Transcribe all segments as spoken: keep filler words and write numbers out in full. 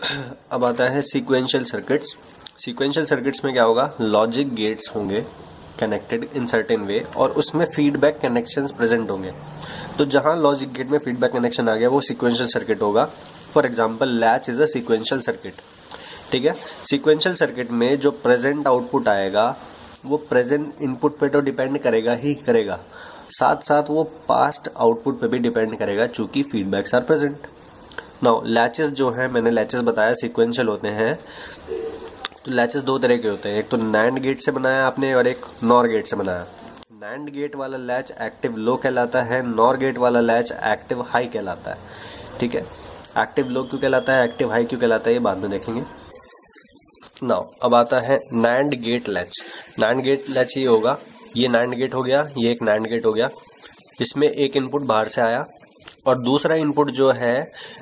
अब आता है सीक्वेंशियल सर्किट्स। सीक्वेंशियल सर्किट्स में क्या होगा, लॉजिक गेट्स होंगे कनेक्टेड इन सर्टेन वे और उसमें फीडबैक कनेक्शंस प्रेजेंट होंगे। तो जहां लॉजिक गेट में फीडबैक कनेक्शन आ गया वो सीक्वेंशियल सर्किट होगा। For example latch is a sequential circuit. ठीक है, सीक्वेंशियल सर्किट में जो प्रेजेंट आउटपुट आएगा वो प्रेजेंट इनपुट पे तो डिपेंड करेगा ही करेगा, साथ साथ वो पास्ट आउटपुट पे भी डिपेंड करेगा चूंकि feedbacks are present. Now latches जो है, मैंने लैचेस बताया सीक्वेंशियल होते हैं। तो लैचेस दो तरह के होते हैं, एक तो नैंड गेट से बनाया आपने और एक नॉर गेट से बनाया। नैंड गेट वाला लैच एक्टिव लो कहलाता है, नॉर गेट वाला लैच एक्टिव हाई कहलाता है। ठीक है, एक्टिव लो क्यों कहलाता है, एक्टिव हाई क्यों कहलाता है, ये बाद में देखेंगे। नाउ अब आता है NAND gate latch. NAND gate latch ये होगा, ये नैंड गेट हो गया, ये एक नैंड गेट हो गया। इसमें एक इनपुट बाहर से आया और दूसरा इनपुट जो है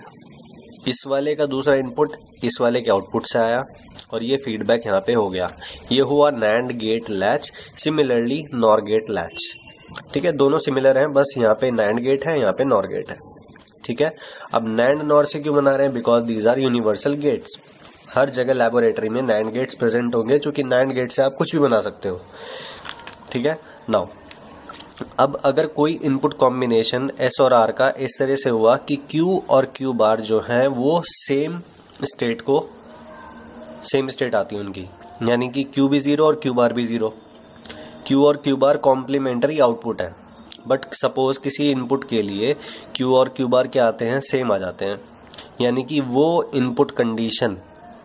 इस वाले का दूसरा इनपुट इस वाले के आउटपुट से आया और ये फीडबैक यहाँ पे हो गया। ये हुआ NAND gate latch. Similarly NOR gate latch. ठीक है, दोनों सिमिलर हैं, बस यहाँ पे नैंड गेट है, यहाँ पे नॉर गेट है। ठीक है, अब नैंड नॉर से क्यों बना रहे हैं, because these are universal gates. हर जगह लैबोरेटरी में नैंड गेट्स प्रेजेंट होंगे, क्योंकि नैंड गेट से आप कुछ भी बना सकते हो। ठीक है, नाउ अब अगर कोई इनपुट कॉम्बिनेशन एस और आर का इस तरह से हुआ कि क्यू और क्यू बार जो है वो सेम स्टेट को सेम स्टेट आती है उनकी, यानी कि क्यू भी जीरो और क्यू बार भी जीरो। क्यू और क्यू बार कॉम्प्लीमेंट्री आउटपुट है, बट सपोज किसी इनपुट के लिए क्यू और क्यू बार क्या आते हैं, सेम आ जाते हैं, यानी कि वो input condition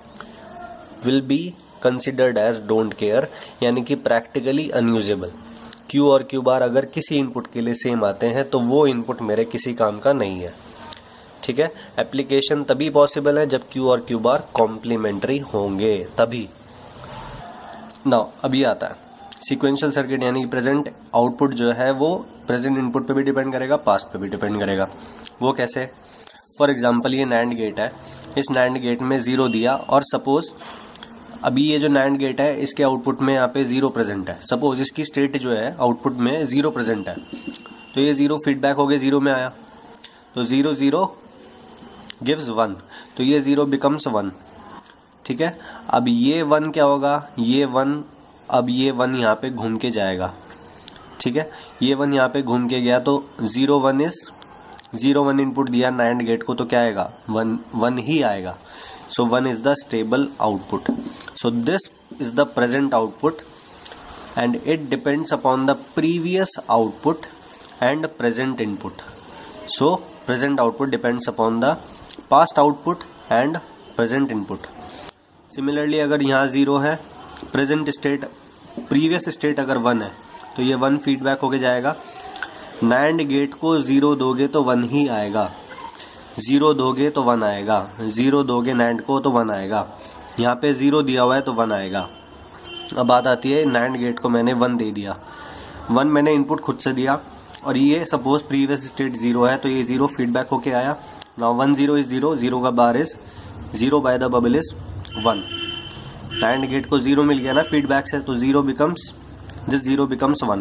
will be considered as don't care, यानी कि प्रैक्टिकली अनयूजेबल। क्यू और क्यू बार अगर किसी इनपुट के लिए सेम आते हैं तो वो इनपुट मेरे किसी काम का नहीं है। ठीक है, एप्लीकेशन तभी पॉसिबल है जब क्यू और क्यू बार कॉम्प्लीमेंट्री होंगे, तभी। नाउ अभी आता है सीक्वेंशियल सर्किट, यानी कि प्रेजेंट आउटपुट जो है वो प्रेजेंट इनपुट पे भी डिपेंड करेगा, पास्ट पे भी डिपेंड करेगा। वो कैसे, फॉर एग्जांपल ये नैंड गेट है, इस नैंड गेट में जीरो दिया और सपोज अभी ये जो नैंड गेट है इसके आउटपुट में यहाँ पे जीरो प्रेजेंट है। सपोज इसकी स्टेट जो है आउटपुट में जीरो प्रेजेंट है, तो ये जीरो फीडबैक हो गया, जीरो में आया, तो जीरो जीरो गिव्स वन, तो ये जीरो बिकम्स वन। ठीक है, अब ये वन क्या होगा, ये वन, अब ये वन यहाँ पे घूम के जाएगा। ठीक है, ये वन यहाँ पे घूम के गया तो zero one is zero one input दिया नैंड गेट को, तो क्या आएगा, वन वन ही आएगा। So one is the stable output. So this is the present output and it depends upon the previous output and present input. So present output depends upon the past output and present input. Similarly अगर यहाँ zero है, present state previous state अगर one है तो ये one feedback होके जाएगा। NAND gate को जीरो दोगे तो वन ही आएगा, जीरो दोगे तो वन आएगा, जीरो दोगे नैंड को तो वन आएगा, यहाँ पे जीरो दिया हुआ है तो वन आएगा। अब बात आती है नैंड गेट को मैंने वन दे दिया, वन मैंने इनपुट खुद से दिया और ये सपोज प्रीवियस स्टेट जीरो है तो ये जीरो फीडबैक होके आया। Now one zero is zero, zero का bar is zero by the bubble is one. NAND gate को जीरो मिल गया ना फीडबैक से, तो zero becomes this zero becomes one.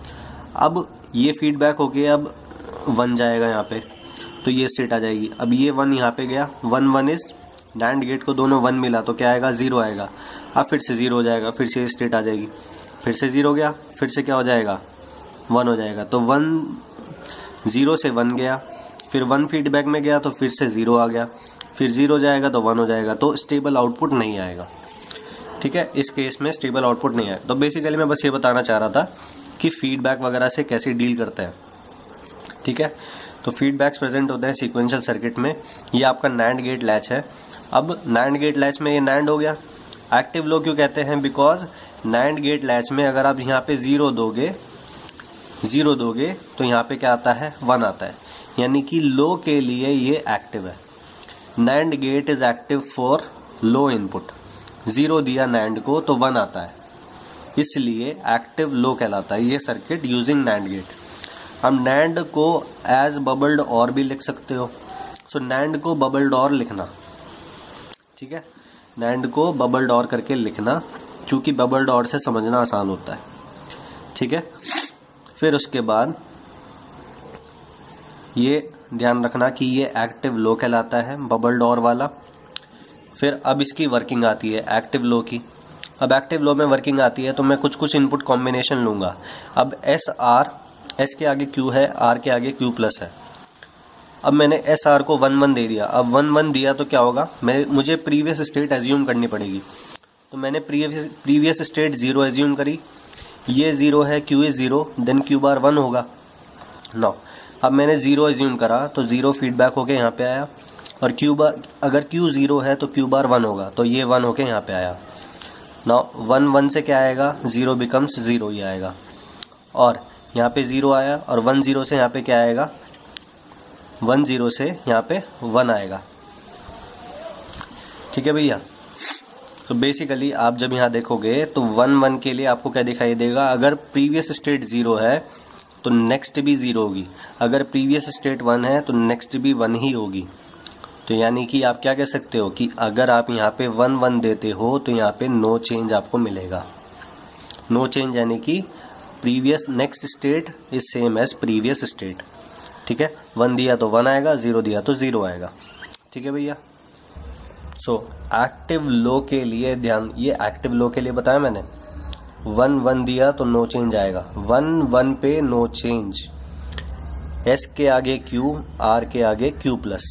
अब ये फीडबैक होके अब वन जाएगा यहाँ पे, तो ये स्टेट आ जाएगी। अब ये वन यहाँ पे गया, one one is NAND gate को दोनों वन मिला तो क्या आएगा, जीरो आएगा। अब फिर से जीरो हो जाएगा, फिर से स्टेट आ जाएगी, फिर से जीरो गया, फिर से क्या हो जाएगा, वन हो जाएगा। तो वन जीरो से वन गया, फिर वन फीडबैक में गया तो फिर से जीरो आ गया, फिर जीरो जाएगा तो वन हो जाएगा, तो स्टेबल आउटपुट नहीं आएगा। ठीक है, इस केस में स्टेबल आउटपुट नहीं आएगा। तो बेसिकली मैं बस ये बताना चाह रहा था कि फीडबैक वगैरह से कैसे डील करते हैं। ठीक है, तो फीडबैक्स प्रेजेंट होते हैं सीक्वेंशियल सर्किट में। ये आपका नैंड गेट लैच है। अब नैंड गेट लैच में ये नैंड हो गया। एक्टिव लो क्यों कहते हैं, बिकॉज नैंड गेट लैच में अगर आप यहाँ पे जीरो दोगे जीरो दोगे तो यहाँ पे क्या आता है, वन आता है, यानी कि लो के लिए ये एक्टिव है। NAND gate is active for low input. Zero दिया नैंड को तो वन आता है, इसलिए एक्टिव लो कहलाता है ये सर्किट यूजिंग नैंड गेट। हम नैंड को एज बबल्ड और भी लिख सकते हो। सो so, नैंड को बबल्ड और लिखना, ठीक है, नैंड को बबल्ड और करके लिखना, चूंकि बबल्ड और से समझना आसान होता है। ठीक है, फिर उसके बाद ये ध्यान रखना कि ये एक्टिव लो कहलाता है बबल्ड और वाला। फिर अब इसकी वर्किंग आती है एक्टिव लो की। अब एक्टिव लो में वर्किंग आती है तो मैं कुछ कुछ इनपुट कॉम्बिनेशन लूंगा। अब एस आर, एस के आगे क्यू है, आर के आगे क्यू प्लस है। अब मैंने एस आर को वन वन दे दिया। अब वन वन दिया तो क्या होगा, मैं मुझे प्रीवियस स्टेट एज्यूम करनी पड़ेगी। तो मैंने previous previous state zero assume करी, ये जीरो है, Q is zero, then Q bar one होगा। नाउ अब मैंने जीरो एज्यूम करा तो जीरो फीडबैक होके यहाँ पे आया, और क्यू बार, अगर क्यू जीरो है तो क्यू बार वन होगा, तो ये वन होके यहाँ पे आया। नाउ वन वन से क्या आएगा, जीरो बिकम्स जीरो ही आएगा, और यहाँ पे जीरो आया, और वन जीरो से यहाँ पे क्या आएगा, वन जीरो से यहाँ पे वन आएगा। ठीक है भैया। तो बेसिकली आप जब यहाँ देखोगे तो वन वन के लिए आपको क्या दिखाई देगा, अगर प्रीवियस स्टेट जीरो है तो नेक्स्ट भी जीरो होगी, अगर प्रीवियस स्टेट वन है तो नेक्स्ट भी वन ही होगी। तो यानी कि आप क्या कह सकते हो कि अगर आप यहाँ पे वन वन देते हो तो यहाँ पे नो चेंज आपको मिलेगा। नो चेंज यानी कि previous next state is same as previous state. ठीक है, वन दिया तो वन आएगा, जीरो दिया तो जीरो आएगा। ठीक है भैया। सो एक्टिव लो के लिए ध्यान, ये एक्टिव लो के लिए बताया मैंने, वन वन दिया तो नो चेंज आएगा, वन वन पे नो चेंज, एस के आगे क्यू, आर के आगे क्यू प्लस।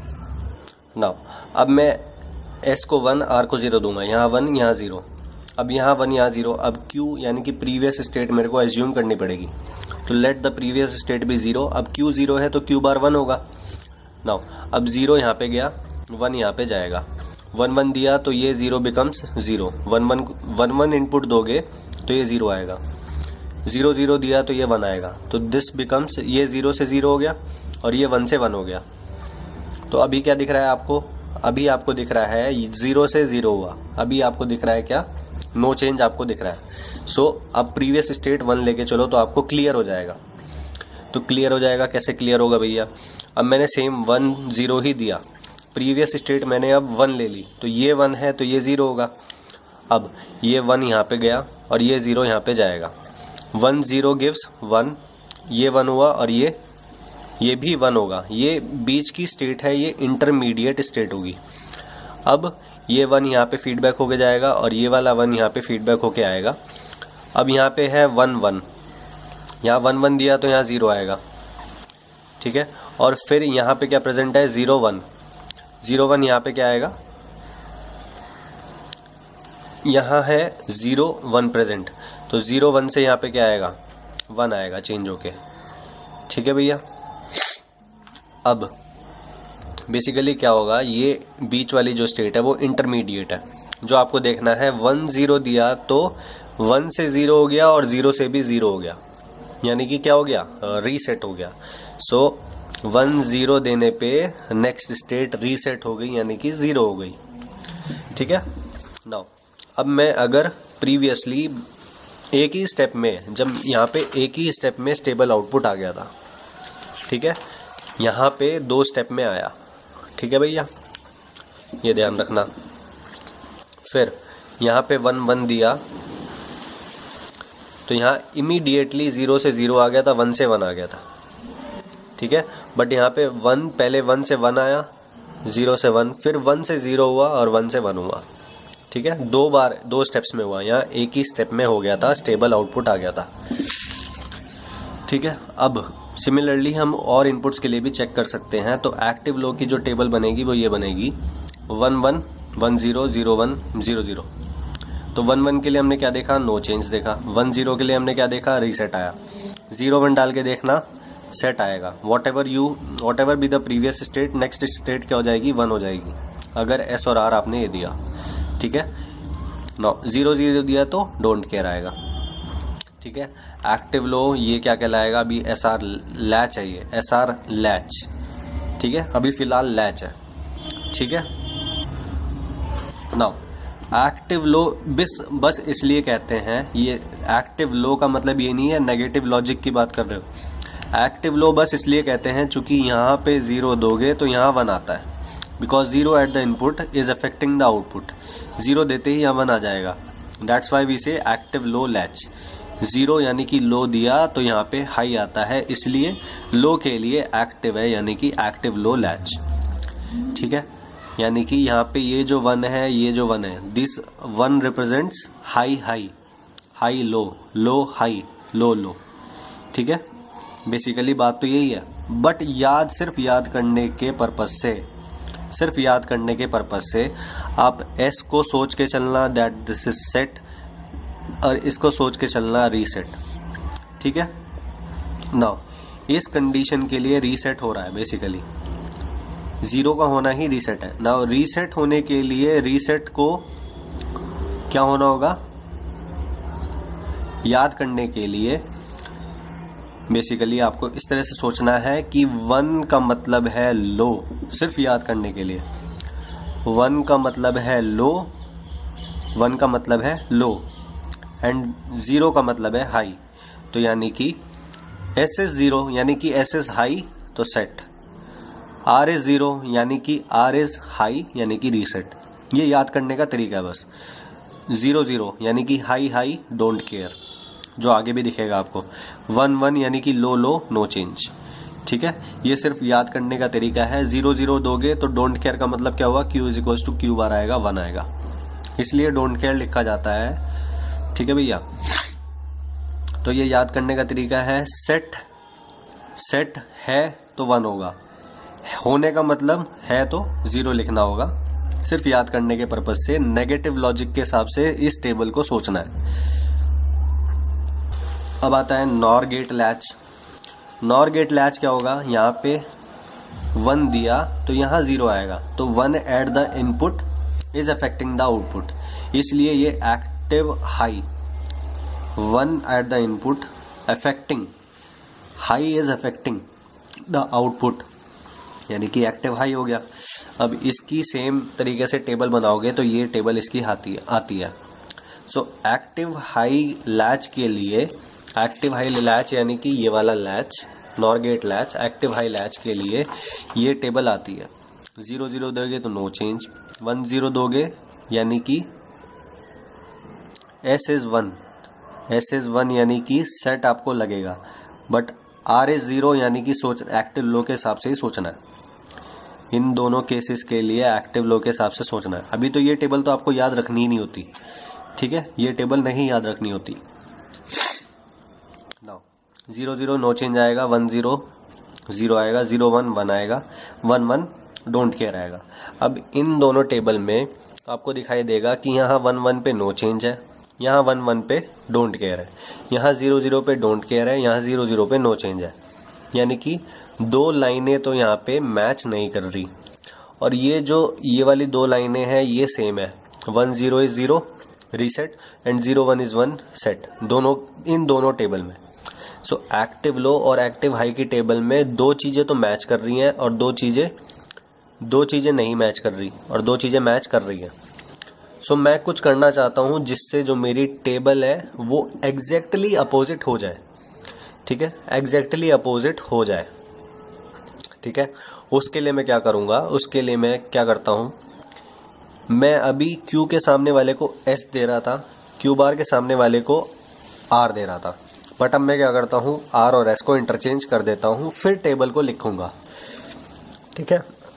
नाउ अब मैं एस को वन, आर को जीरो दूंगा, यहाँ वन यहाँ जीरो, अब यहाँ वन यहाँ जीरो। अब क्यू यानी कि प्रीवियस स्टेट मेरे को एज्यूम करनी पड़ेगी, तो लेट द प्रीवियस स्टेट भी जीरो। अब क्यू जीरो है तो क्यू बार वन होगा। नाउ अब जीरो यहाँ पे गया, वन यहाँ पे जाएगा, वन वन दिया तो ये zero becomes zero, one one one one input दोगे तो ये जीरो आएगा, जीरो जीरो दिया तो ये वन आएगा, तो दिस बिकम्स, ये जीरो से जीरो हो गया और ये वन से वन हो गया। तो अभी क्या दिख रहा है आपको, अभी आपको दिख रहा है जीरो से जीरो हुआ, अभी आपको दिख रहा है क्या, नो चेंज आपको दिख रहा है। सो so, अब प्रीवियस स्टेट वन लेके चलो तो आपको क्लियर हो जाएगा। तो क्लियर हो जाएगा, कैसे क्लियर होगा भैया, अब मैंने सेम वन जीरो ही दिया, प्रीवियस स्टेट मैंने अब वन ले ली, तो ये वन है तो ये जीरो होगा। अब ये वन यहाँ पे गया और ये जीरो यहाँ पे जाएगा, वन जीरो गिव्स वन, ये वन हुआ और ये ये भी वन होगा, ये बीच की स्टेट है, ये इंटरमीडिएट स्टेट होगी। अब ये वन यहाँ पे फीडबैक होके जाएगा और ये वाला वन यहाँ पे फीडबैक होके आएगा। अब यहाँ पे है वन वन, यहाँ वन वन दिया तो यहाँ जीरो आएगा। ठीक है, और फिर यहाँ पे क्या प्रेजेंट है, जीरो वन, जीरो वन यहाँ पे क्या आएगा, यहाँ है जीरो वन प्रेजेंट, तो जीरो वन से यहाँ पे क्या आएगा, वन आएगा चेंज होके। ठीक है भैया। अब बेसिकली क्या होगा, ये बीच वाली जो स्टेट है वो इंटरमीडिएट है, जो आपको देखना है। वन जीरो दिया तो वन से जीरो हो गया और जीरो से भी जीरो हो गया, यानी कि क्या हो गया, रीसेट हो गया। सो वन जीरो देने पे नेक्स्ट स्टेट रीसेट हो गई, यानी कि जीरो हो गई। ठीक है। नाउ अब मैं अगर प्रीवियसली एक ही स्टेप में, जब यहाँ पे एक ही स्टेप में स्टेबल आउटपुट आ गया था, ठीक है, यहाँ पे दो स्टेप में आया। ठीक है भैया, ये ध्यान रखना। फिर यहाँ पे वन वन दिया तो यहाँ इमीडिएटली जीरो से जीरो आ गया था, वन से वन आ गया था। ठीक है, बट यहाँ पे वन, पहले वन से वन आया, जीरो से वन, फिर वन से जीरो हुआ और वन से वन हुआ। ठीक है, दो बार दो स्टेप्स में हुआ, यहाँ एक ही स्टेप में हो गया था, स्टेबल आउटपुट आ गया था। ठीक है, अब सिमिलरली हम और इनपुट्स के लिए भी चेक कर सकते हैं। तो एक्टिव लो की जो टेबल बनेगी वो ये बनेगी, one one, one zero, zero one, zero zero. तो वन वन के लिए हमने क्या देखा, नो चेंज देखा। वन जीरो के लिए हमने क्या देखा, रीसेट आया। जीरो वन डाल के देखना, सेट आएगा। Whatever you whatever be the previous state, next state क्या हो जाएगी, वन हो जाएगी, अगर एस और आर आपने ये दिया। ठीक है, नो जीरो जीरो दिया तो डोंट केयर आएगा। ठीक है, एक्टिव लो ये क्या कहलाएगा, अभी एस आर लैच है, ये एस आर लैच। ठीक है, अभी फिलहाल लैच है। ठीक है, नाउ एक्टिव लो बिस बस इसलिए कहते हैं, ये एक्टिव लो का मतलब ये नहीं है नेगेटिव लॉजिक की बात कर रहे हो। एक्टिव लो बस इसलिए कहते हैं चूंकि यहाँ पे जीरो दोगे तो यहाँ वन आता है, because zero at the input is affecting the output. Zero देते ही यहाँ वन आ जाएगा, that's why we say active low latch. Zero यानी कि लो दिया तो यहाँ पे हाई आता है, इसलिए लो के लिए एक्टिव है, यानी कि एक्टिव लो लैच। ठीक है, यानी कि यहाँ पे ये जो वन है, ये जो वन है, this one represents high high, high low, low high, low low. ठीक है, बेसिकली बात तो यही है। बट याद, सिर्फ याद करने के पर्पस से, सिर्फ याद करने के पर्पस से आप एस को सोच के चलना दैट दिस इज सेट, और इसको सोच के चलना रीसेट। ठीक है, नाउ इस कंडीशन के लिए रीसेट हो रहा है, बेसिकली जीरो का होना ही रीसेट है। नाउ रीसेट होने के लिए रीसेट को क्या होना होगा, याद करने के लिए बेसिकली आपको इस तरह से सोचना है कि वन का मतलब है लो, सिर्फ याद करने के लिए वन का मतलब है लो, वन का मतलब है लो एंड जीरो का मतलब है हाई। तो यानी कि एस इज जीरो यानी कि एस इज हाई तो सेट, आर इज जीरो यानी कि आर इज हाई यानी कि रीसेट। ये याद करने का तरीका है बस। जीरो जीरो यानी कि हाई हाई डोंट केयर, जो आगे भी दिखेगा आपको। वन वन यानी कि लो लो नो चेंज। ठीक है, ये सिर्फ याद करने का तरीका है। जीरो जीरो दोगे तो डोंट केयर का मतलब क्या हुआ, Q is equals to Q bar आएगा, वन आएगा, इसलिए डोंट केयर लिखा जाता है। ठीक है भैया, तो ये याद करने का तरीका है। सेट, सेट है तो वन होगा, होने का मतलब है तो जीरो लिखना होगा। सिर्फ याद करने के पर्पज से नेगेटिव लॉजिक के हिसाब से इस टेबल को सोचना है। अब आता है NOR gate latch. NOR gate latch क्या होगा, यहाँ पे वन दिया तो यहाँ जीरो आएगा, तो one at the input is affecting the output, इसलिए ये active high, one at the input affecting, high is affecting the output, यानी कि एक्टिव हाई हो गया। अब इसकी सेम तरीके से टेबल बनाओगे तो ये टेबल इसकी आती है आती है सो एक्टिव हाई लैच के लिए, एक्टिव हाई लैच यानी कि ये वाला latch, NOR gate latch, active high latch के लिए ये टेबल आती है। जीरो जीरो दोगे तो नो चेंज, वन जीरो दोगे यानी कि S is one, S is one यानी कि सेट आपको लगेगा, बट आर इज जीरो यानी कि सोच एक्टिव लो के हिसाब से ही सोचना है। इन दोनों केसेस के लिए एक्टिव लो के हिसाब से सोचना है। अभी तो ये टेबल तो आपको याद रखनी ही नहीं होती। ठीक है, ये टेबल नहीं याद रखनी होती। Now zero zero no change आएगा, वन जीरो जीरो आएगा, जीरो वन वन आएगा, वन वन डोंट केयर आएगा। अब इन दोनों टेबल में आपको दिखाई देगा कि यहाँ वन वन पे नो चेंज है, यहाँ वन वन पे डोंट केयर है, यहाँ जीरो जीरो पे डोंट केयर है, यहाँ जीरो जीरो पे नो चेंज है। यानी कि दो लाइनें तो यहाँ पे मैच नहीं कर रही, और ये जो ये वाली दो लाइनें हैं ये सेम है। One zero is zero reset and zero one is one set, दोनों इन दोनों टेबल में। सो एक्टिव लो और एक्टिव हाई की टेबल में दो चीजें तो मैच कर रही हैं और दो चीजें दो चीजें नहीं मैच कर रही और दो चीजें मैच कर रही हैं। सो so, मैं कुछ करना चाहता हूं जिससे जो मेरी टेबल है वो एग्जैक्टली अपोजिट हो जाए। ठीक है, एग्जैक्टली अपोजिट हो जाए। ठीक है, उसके लिए मैं क्या करूंगा, उसके लिए मैं क्या करता हूं, मैं अभी Q के सामने वाले को S दे रहा था, Q बार के सामने वाले को R दे रहा था, बट अब मैं क्या करता हूं, R और S को इंटरचेंज कर देता हूं, फिर टेबल को लिखूंगा। ठीक है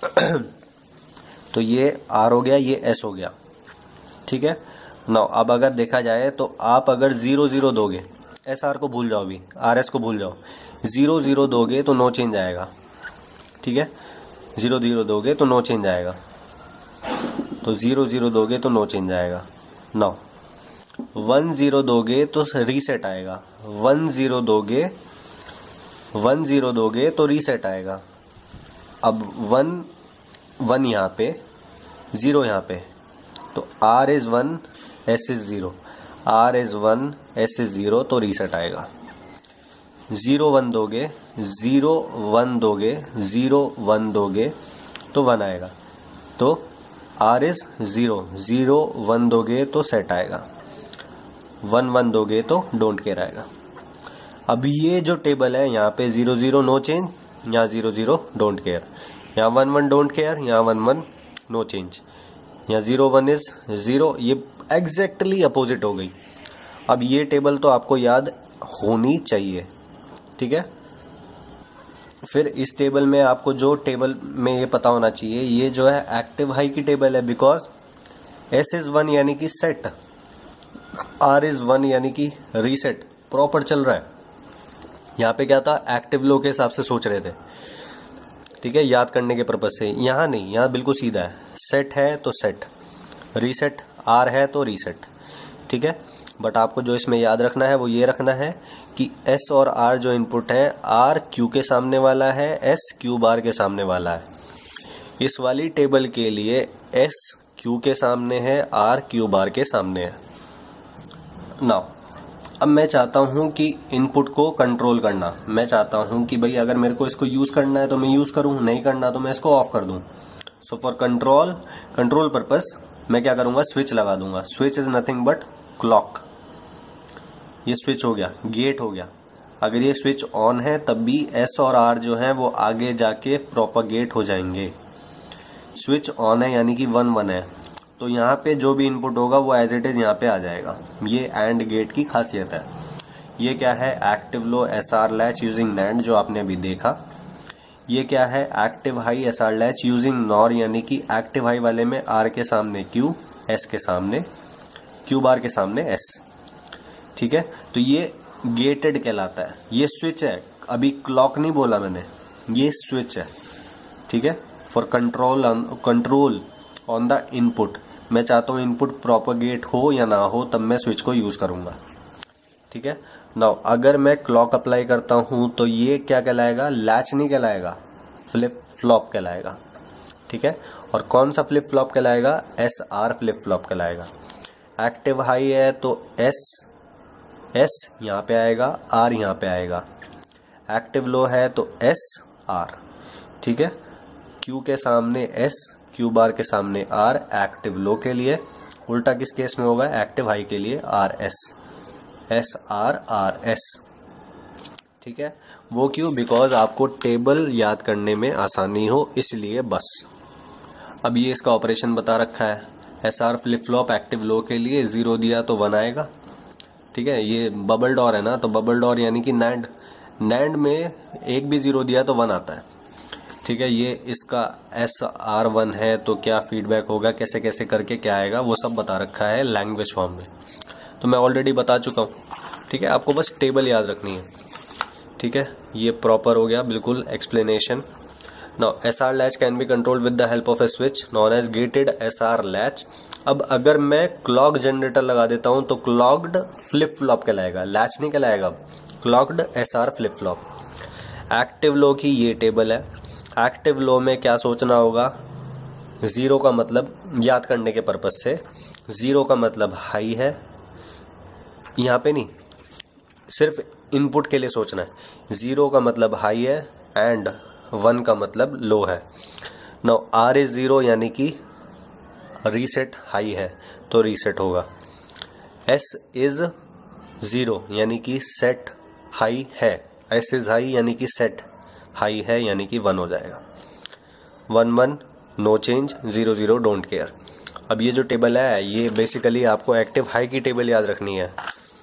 तो ये R हो गया, ये S हो गया। ठीक है, नाउ अब अगर देखा जाए तो आप अगर जीरो जीरो दोगे, एस आर को भूल जाओ, अभी आर एस को भूल जाओ, जीरो जीरो दोगे तो नो चेंज आएगा। ठीक है, जीरो जीरो दोगे तो नो चेंज आएगा, तो जीरो जीरो दोगे तो नो चेंज आएगा। नाउ वन जीरो दोगे तो रीसेट आएगा, वन जीरो दोगे वन जीरो दोगे तो रीसेट आएगा। अब वन वन यहाँ पे, जीरो यहाँ पे, तो R is one, S is zero, R is one, S is zero, तो रीसेट आएगा। जीरो वन दोगे, जीरो वन दोगे, जीरो वन दोगे तो वन आएगा, तो R is zero, zero one दोगे तो सेट आएगा, वन वन दोगे तो डोंट केयर आएगा। अब ये जो टेबल है यहाँ पे जीरो जीरो नो चेंज, यहाँ जीरो जीरो डोंट केयर, यहाँ वन वन डोंट केयर, यहाँ वन वन नो चेंज, यहाँ जीरो वन इज जीरो, ये एग्जैक्टली अपोजिट हो गई। अब ये टेबल तो आपको याद होनी चाहिए। ठीक है, फिर इस टेबल में आपको जो टेबल में ये पता होना चाहिए, ये जो है एक्टिव हाई की टेबल है, बिकॉज एस इज वन यानी कि सेट, आर इज वन यानी कि रीसेट, प्रॉपर चल रहा है। यहाँ पे क्या था, एक्टिव लो के हिसाब से सोच रहे थे, ठीक है, याद करने के पर्पज से। यहाँ नहीं, यहाँ बिल्कुल सीधा है, सेट है तो सेट, रीसेट, आर है तो रीसेट, ठीक है। बट आपको जो इसमें याद रखना है वो ये रखना है कि एस और आर जो इनपुट है, आर क्यू के सामने वाला है, एस क्यू बार के सामने वाला है। इस वाली टेबल के लिए एस क्यू के सामने है, आर क्यू बार के सामने है। नाउ अब मैं चाहता हूं कि इनपुट को कंट्रोल करना, मैं चाहता हूं कि भाई अगर मेरे को इसको यूज करना है तो मैं यूज करूं, नहीं करना तो मैं इसको ऑफ कर दूं। So for control control purpose मैं क्या करूंगा, स्विच लगा दूंगा। Switch is nothing but clock. ये स्विच हो गया, गेट हो गया। अगर ये स्विच ऑन है तब भी एस और आर जो है वो आगे जाके प्रोपागेट हो जाएंगे। स्विच ऑन है यानी कि वन वन है, तो यहाँ पे जो भी इनपुट होगा वो एज इट इज यहाँ पे आ जाएगा। ये एंड गेट की खासियत है। ये क्या है, active low S R latch using NAND, जो आपने अभी देखा। ये क्या है, active high S R latch using NOR, यानी कि एक्टिव हाई वाले में आर के सामने क्यू, एस के सामने क्यू बार के सामने एस, ठीक है। तो ये गेटेड कहलाता है। ये स्विच है, अभी क्लॉक नहीं बोला मैंने, ये स्विच है, ठीक है। For control control on the input, मैं चाहता हूं इनपुट प्रोपागेट हो या ना हो, तब मैं स्विच को यूज करूंगा, ठीक है। नाउ अगर मैं क्लॉक अप्लाई करता हूं तो ये क्या कहलाएगा, लैच नहीं कहलाएगा, फ्लिप फ्लॉप कहलाएगा, ठीक है। और कौन सा फ्लिप फ्लॉप कहलाएगा, एस आर फ्लिप फ्लॉप कहलाएगा। एक्टिव हाई है तो एस एस यहाँ पे आएगा, आर यहाँ पे आएगा। एक्टिव लो है तो एस आर, ठीक है। क्यू के सामने एस, क्यू बार के सामने आर एक्टिव लो के लिए। उल्टा किस केस में होगा, एक्टिव हाई के लिए R S, S R R S, ठीक है। वो क्यों, बिकॉज आपको टेबल याद करने में आसानी हो, इसलिए बस। अब ये इसका ऑपरेशन बता रखा है, S R flip flop active low के लिए जीरो दिया तो वन आएगा, ठीक है। ये बबल डोर है ना, तो बबल डोर यानी कि नैंड, नैंड में एक भी जीरो दिया तो वन आता है, ठीक है। ये इसका एस आर वन है तो क्या फीडबैक होगा, कैसे कैसे करके क्या आएगा, वो सब बता रखा है लैंग्वेज फॉर्म में, तो मैं ऑलरेडी बता चुका हूँ, ठीक है। आपको बस टेबल याद रखनी है, ठीक है। ये प्रॉपर हो गया बिल्कुल explanation. Now S R latch can be controlled with the help of a switch known as gated S R latch. अब अगर मैं क्लॉक जनरेटर लगा देता हूं तो क्लॉक्ड फ्लिप फ्लॉप कहलाएगा, लैच नहीं कहलाएगा, clocked S R flip flop. Active low की ये टेबल है। एक्टिव लो में क्या सोचना होगा, जीरो का मतलब, याद करने के पर्पज से, जीरो का मतलब हाई है, यहाँ पे नहीं, सिर्फ इनपुट के लिए सोचना है। जीरो का मतलब हाई है एंड वन का मतलब लो है। नाउ आर इज जीरो यानी कि रीसेट हाई है तो रीसेट होगा। एस इज जीरो यानी कि सेट हाई है, एस इज हाई यानी कि सेट हाई है, यानी कि वन हो जाएगा। One one no change, zero zero don't care. अब ये जो टेबल है ये बेसिकली आपको एक्टिव हाई की टेबल याद रखनी है,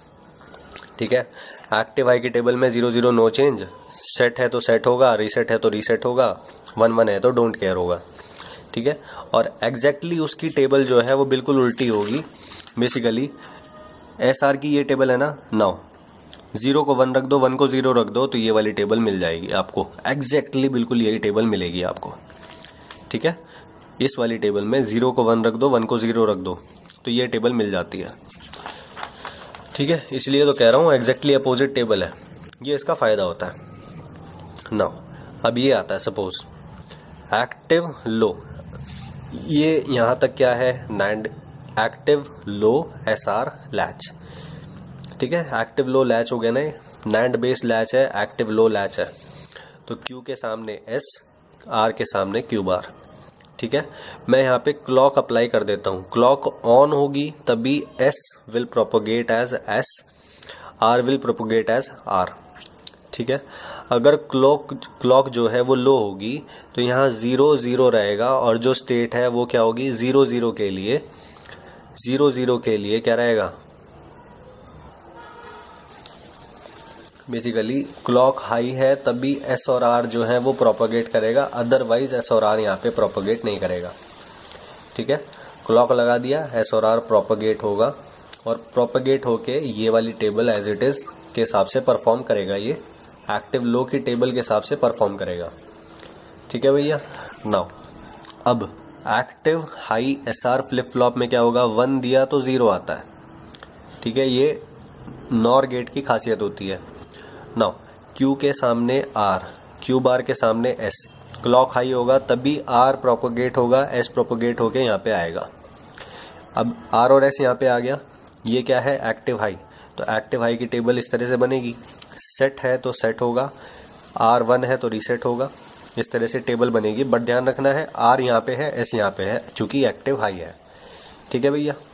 ठीक है। एक्टिव हाई की टेबल में zero zero no change, set है तो सेट होगा, रीसेट है तो रीसेट होगा, वन वन है तो डोंट केयर होगा, ठीक है। और एग्जैक्टली exactly उसकी टेबल जो है वो बिल्कुल उल्टी होगी। बेसिकली एस आर की ये टेबल है ना, नाउ जीरो को वन रख दो, वन को जीरो रख दो, तो ये वाली टेबल मिल जाएगी आपको। एग्जैक्टली exactly बिल्कुल यही टेबल मिलेगी आपको, ठीक है। इस वाली टेबल में जीरो को वन रख दो, वन को जीरो रख दो, तो ये टेबल मिल जाती है, ठीक है। इसलिए तो कह रहा हूँ एग्जैक्टली अपोजिट टेबल है, ये इसका फायदा होता है। नाउ अब ये आता है सपोज एक्टिव लो, ये यहां तक क्या है, NAND active low S R latch, ठीक है। एक्टिव लो लैच हो गया ना, नैंड बेस लैच है, एक्टिव लो लैच है, तो क्यू के सामने एस, आर के सामने क्यू बार, ठीक है। मैं यहाँ पे क्लॉक अप्लाई कर देता हूँ, क्लॉक ऑन होगी तभी S will propagate as S, R will propagate as R, ठीक है। अगर क्लॉक क्लॉक जो है वो लो होगी तो यहाँ जीरो जीरो रहेगा, और जो स्टेट है वो क्या होगी, जीरो जीरो के लिए, जीरो जीरो के लिए क्या रहेगा, बेसिकली क्लॉक हाई है तभी एस और आर जो है वो प्रोपोगेट करेगा, अदरवाइज एस और आर यहाँ पे प्रोपोगेट नहीं करेगा। ठीक है, क्लॉक लगा दिया, एस और आर प्रोपोगेट होगा और प्रोपोगेट होके ये वाली टेबल एज इट इज के हिसाब से परफॉर्म करेगा, ये एक्टिव लो की टेबल के हिसाब से परफॉर्म करेगा। ठीक है भैया। नाउ अब active high S R flip flop में क्या होगा, वन दिया तो जीरो आता है। ठीक है, ये नॉर गेट की खासियत होती है। नाउ क्यू के सामने आर, क्यू बार के सामने एस, क्लॉक हाई होगा तभी आर प्रोपोगेट होगा, एस प्रोपोगेट होके यहाँ पे आएगा। अब आर और एस यहाँ पे आ गया, ये क्या है, एक्टिव हाई। तो एक्टिव हाई की टेबल इस तरह से बनेगी, सेट है तो सेट होगा, आर वन है तो रीसेट होगा, इस तरह से टेबल बनेगी। बट ध्यान रखना है आर यहाँ पे है, एस यहाँ पे है, चूंकि एक्टिव हाई है। ठीक है भैया।